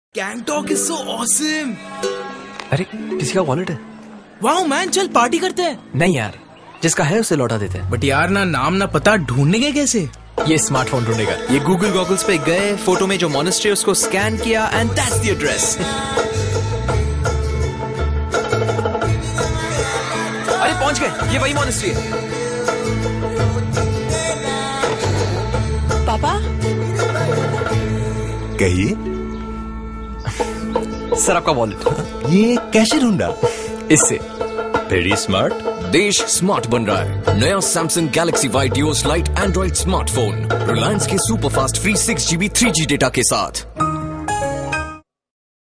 Gangtok is so awesome. अरे किसी का वॉलेट है। वाओ मैन, चल पार्टी करते हैं। नहीं यार, जिसका है उसे लौटा देते हैं। बट यार ना नाम ना पता, ढूंढने के कैसे? ये स्मार्टफोन ढूंढेगा। ये गूगल गॉगल्स पे गए, फोटो में जो मॉनेस्ट्री उसको स्कैन किया एंड दैट्स द एड्रेस। अरे पहुंच गए, ये वही मॉनेस्ट्री है। पापा कहिए। सर आपका वॉलेट। ये कैसे ढूंढा? इससे। Very smart. देश स्मार्ट बन रहा है। नया Samsung Galaxy Y Duos lite Android smartphone Reliance के superfast free 6GB 3G data के साथ।